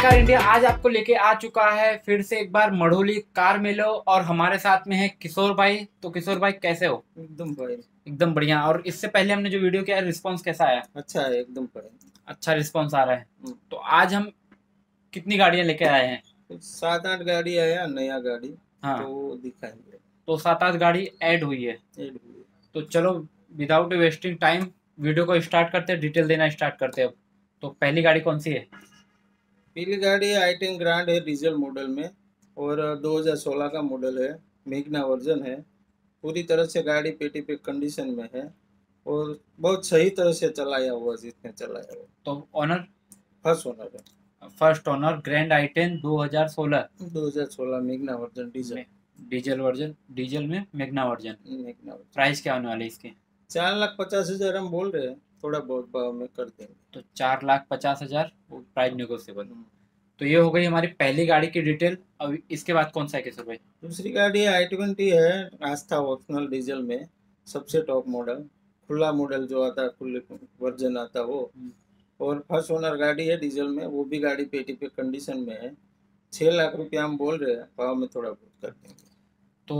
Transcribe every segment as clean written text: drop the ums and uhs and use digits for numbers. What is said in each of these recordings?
Car India आज आपको लेके आ चुका है फिर से एक बार मढ़ोली कार मेलो। और हमारे साथ में है किशोर भाई। तो किशोर भाई कैसे हो? एकदम भाई। एकदम बढ़िया। और इससे पहले हमने जो वीडियो किया रिस्पांस कैसा आया? अच्छा है एकदम भाई। अच्छा रिस्पांस आ रहा है। तो आज हम कितनी गाड़ियां लेके आए हैं? कुछ 7-8 गाड़ी आया नया गाड़ी। तो हाँ, वो दिखाएंगे। तो 7-8 गाड़ी ऐड हुई है। ऐड हुई। तो चलो विदाउट वेस्टिंग टाइम वीडियो को स्टार्ट करते हैं, डिटेल देना स्टार्ट करते हैं अब। तो पहली गाड़ी कौन सी है? पीली गाड़ी i10 ग्रांड है डीजल मॉडल में। और 2016 का मॉडल है। मेघना वर्जन है। पूरी तरह से गाड़ी पेटी पे कंडीशन में है। और बहुत सही तरह से चलाया हुआ जिसने चलाया हुआ। तो ऑनर? फर्स्ट ओनर है। First owner grand i10 2016 2016 Magna version diesel. में डीजल वर्जन, डीजल में Magna version. Magna version. Price क्या होने वाले इसके? 4,50,000 हम बोल रहे हैं। थोड़ा बहुत भाव में कर देंगे। तो 4,50,000 प्राइस नेगोशिएबल। हम्म। तो ये हो गई हमारी पहली गाड़ी की डिटेल। अब इसके बाद कौन सा है किशोर भाई? दूसरी गाड़ी i20 है। आस्था ऑप्शनल डीजल में। सबसे टॉप मॉडल। खुला मॉडल जो आता है, खुले वर्जन आता है वो। और फर्स्ट ओनर गाड़ी है डीजल में, वो भी गाड़ी पेटी पे कंडीशन में है। 6 लाख रुपया हम बोल रहे हैं, भाव में थोड़ा बहुत कर देंगे। तो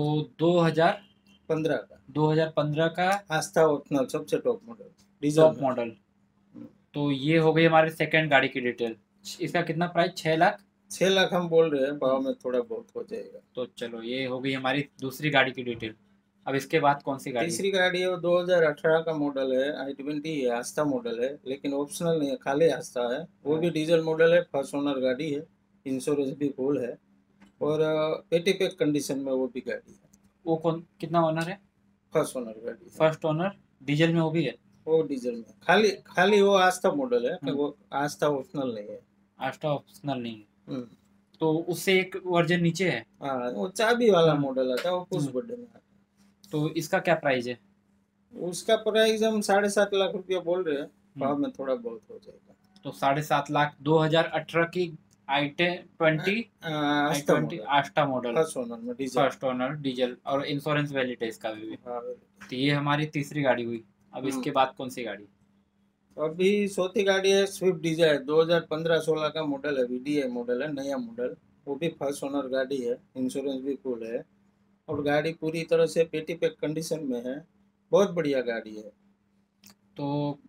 15 का 2015 का आस्था ऑप्शनल सबसे टॉप मॉडल डीजल टॉप में। मॉडल। तो ये हो गई हमारी सेकंड गाड़ी की डिटेल। इसका कितना प्राइस? 6 लाख। 6 लाख हम बोल रहे हैं, भाव में थोड़ा बहुत हो जाएगा। तो चलो ये हो गई हमारी दूसरी गाड़ी की डिटेल। अब इसके बाद कौन सी गाड़ी है? तीसरी गाड़ी है वो 2018 का मॉडल है, i20 है, आस्था मॉडल है लेकिन ऑप्शनल नहीं है, खाली आस्था है। वो भी डीजल मॉडल है, फर्स्ट ओनर गाड़ी है। इंश्योरेंस भी फुल है। और पेटी पैक कंडीशन में वो भी गाड़ी है। वो कौन, कितना ओनर है? फर्स्ट ओनर गाड़ी है। First owner. डीजल में वो भी है? वो डीजल में खाली खाली वो आस्था मॉडल है कि हम्म, वो आस्था ऑप्शनल नहीं है। आस्टा ऑप्शनल नहीं है। हम्म। तो उससे एक वर्जन नीचे है। हाँ, वो चाबी वाला हम्म, मॉडल आता है, वो पुश हम्म। बटन में आता तो इसका क्या प्राइस है? है। उसका प्राइस हम 7.5 लाख रुपया बोल रहे हैं, हम्म, भाव में थोड़ा बहुत हो जाएगा। तो 7.5 लाख 2018 की i20 Asta i20 model Asta model. First owner में डीजल। फर्स्ट ओनर डीजल और इंश्योरेंस वैलिड है इसका भी। हाँ। तो ये हमारी तीसरी गाड़ी हुई। अब हम्म। इसके बाद कौन सी गाड़ी? अभी चौथी गाड़ी है स्विफ्ट डिजायर, 2015-16 का मॉडल है, वीडीआई मॉडल है, नया मॉडल। वो भी फर्स्ट ओनर गाड़ी है, इंश्योरेंस भी फुल है। और गाड़ी पूरी तरह से पेटी पैक कंडीशन में है। बहुत बढ़िया गाड़ी है। तो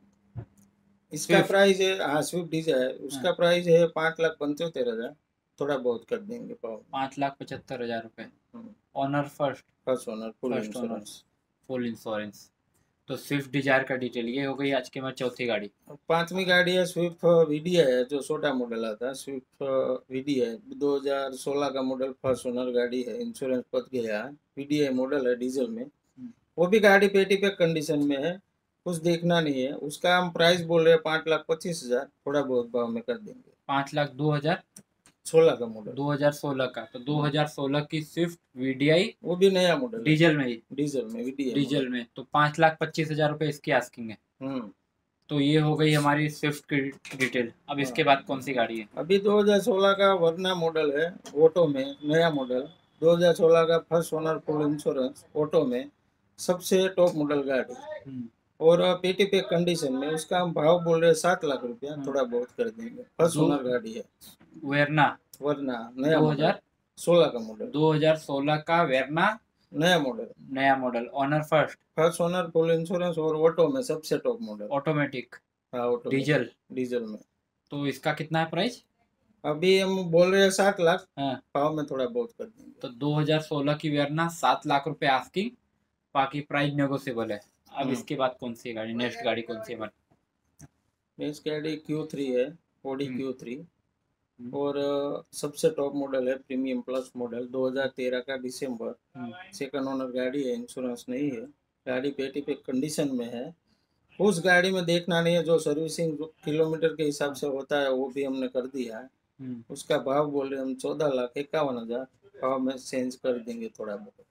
इसका स्विफ्ट। प्राइस है, हाँ स्विफ्ट डिजायर, हाँ, उसका प्राइस है 5,75,000। थोड़ा बहुत कर देंगे पाओ। 5,75,000 रुपये। Owner first. First owner full first owner insurance. Full insurance. तो स्विफ्ट डिजायर का डिटेल ये हो गई आज की हमारी चौथी गाड़ी। पांचवी गाड़ी है स्विफ्ट वीडीआई है, जो छोटा मॉडल आता है स्विफ्ट वीडीआई, 2016 का मॉडल, फर्स्ट ओनर गाड़ी है, इंश्योरेंस पद गया है। वीडीआई मॉडल है डीजल में। वो भी गाड़ी पेटी पे कंडीशन में है। कुछ देखना नहीं है, उसका हम प्राइस बोल रहे हैं 5,25,000, थोड़ा बहुत भाव में कर देंगे। 5 लाख 2000 16 का मॉडल। 2016 का। तो 2016 की स्विफ्ट वीडीआई वो भी नया मॉडल है। डीजल में ही। डीजल में वीडीआई डीजल मॉडल। में तो 5,25,000 रुपये इसकी आस्किंग है। हम्म। तो ये हो गई हमारी स्विफ्ट की डिटेल। अब हाँ। इसके बाद कौन सी गाड़ी है? अभी 2016 का वरना मॉडल है, ऑटो में नया मॉडल। 2016 का first owner full insurance auto में। सबसे टॉप मॉडल गाड़ी। हम्म, और पेटी पे कंडीशन में, उसका हम भाव बोल रहे हैं 7 लाख रुपया, हम्म। थोड़ा बहुत कर देंगे। फर्स्ट दो ओनर गाड़ी है। वेरना वरना नया दो मॉडल। हजार 16 का मॉडल। 2016 का वेरना नया मॉडल। नया model. Owner first. First owner full insurance और ऑटो में सबसे टॉप मॉडल। ऑटोमेटिक। हाँ ऑटोमेटिक। डीजल। डीजल में। तो इसका कितना है प्राइस? अभी हम बोल रहे हैं 7 लाख, हाँ, भाव में थोड़ा बहुत कर देंगे। तो 2016 की वेरना 7 लाख रुपए आस्किंग। बाकी प्राइस नेगोशिएबल है। अब इसके बाद कौन सी गाड़ी, नेक्स्ट गाड़ी कौन सी है हमारी? नेक्स्ट गाड़ी Q3 है। ऑडी हम्म, Q3। हम्म, और सबसे टॉप मॉडल है, प्रीमियम प्लस मॉडल, 2013 का दिसंबर। हम्म। सेकंड ओनर गाड़ी है, इंश्योरेंस नहीं है। गाड़ी पेटी पे कंडीशन में है। उस गाड़ी में देखना नहीं है, जो सर्विसिंग किलोमीटर के हिसाब से होता है वो भी हमने कर दिया है। हम्म। उसका भाव बोल रहे हम 14,51,000, भाव में चेंज कर देंगे थोड़ा बहुत।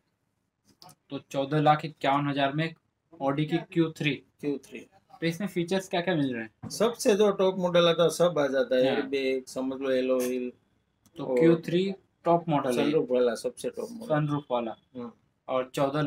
तो 14,51,000 में ऑडी की Q3। Q3। तो इसमें फीचर्स क्या क्या मिल रहे हैं? सबसे जो टॉप मॉडल आता है सब आ जाता है, एयर हाँ, बैग समझ लो, एलो व्हील। तो और Q3 टॉप मॉडल है। सनरूफ वाला सबसे टॉप मॉडल। सनरूफ वाला। और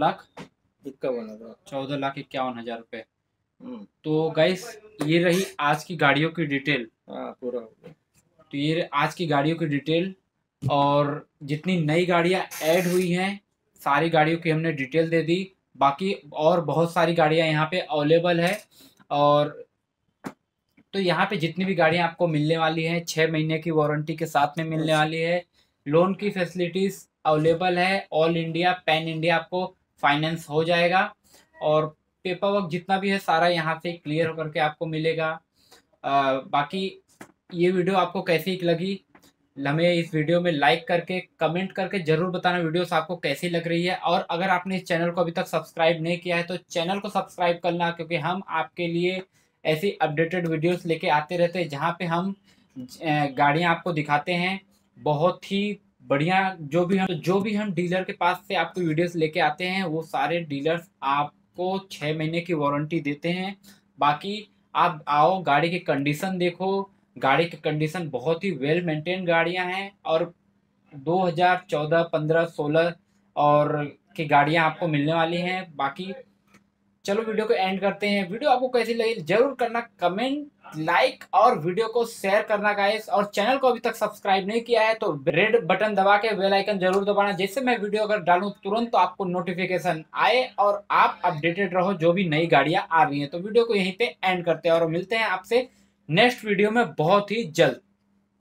51,000। 14,51,000 रुपये। हम्म। तो गाइस ये रही आज की गाड़ियों की डिटेल। हाँ पूरा हो गया। तो ये आज की गाड़ियों की डिटेल, और जितनी नई गाड़ियां ऐड हुई हैं सारी गाड़ियों की हमने डिटेल दे दी। बाकी और बहुत सारी गाड़ियां यहाँ पे अवेलेबल है। और तो यहाँ पे जितनी भी गाड़ियां आपको मिलने वाली हैं 6 महीने की वारंटी के साथ में मिलने वाली है। लोन की फैसिलिटीज अवेलेबल है, ऑल इंडिया पैन इंडिया आपको फाइनेंस हो जाएगा। और पेपर वर्क जितना भी है सारा यहाँ से क्लियर होकर के आपको मिलेगा। बाकी ये वीडियो आपको कैसी लगी, हमें इस वीडियो में लाइक करके कमेंट करके जरूर बताना वीडियोस आपको कैसी लग रही है। और अगर आपने इस चैनल को अभी तक सब्सक्राइब नहीं किया है तो चैनल को सब्सक्राइब करना, क्योंकि हम आपके लिए ऐसी अपडेटेड वीडियोस लेके आते रहते हैं जहाँ पे हम गाड़ियाँ आपको दिखाते हैं बहुत ही बढ़िया। जो भी हम डीलर के पास से आपको वीडियोस लेके आते हैं वो सारे डीलर्स आपको 6 महीने की वारंटी देते हैं। बाकी आप आओ, गाड़ी की कंडीशन देखो, गाड़ी की कंडीशन बहुत ही वेल मेंटेन गाड़ियां हैं। और 2014, 15, 16 और की गाड़ियां आपको मिलने वाली हैं। बाकी चलो वीडियो को एंड करते हैं। वीडियो आपको कैसी लगी जरूर करना कमेंट, लाइक और वीडियो को शेयर करना गाइस। और चैनल को अभी तक सब्सक्राइब नहीं किया है तो रेड बटन दबा के बेल आइकन जरूर दबाना, जिससे मैं वीडियो अगर डालूं तुरंत तो आपको नोटिफिकेशन आए और आप अपडेटेड रहो जो भी नई गाड़ियां आ रही हैं। तो वीडियो को यहीं पे एंड करते हैं और मिलते हैं आपसे नेक्स्ट वीडियो में बहुत ही जल्द।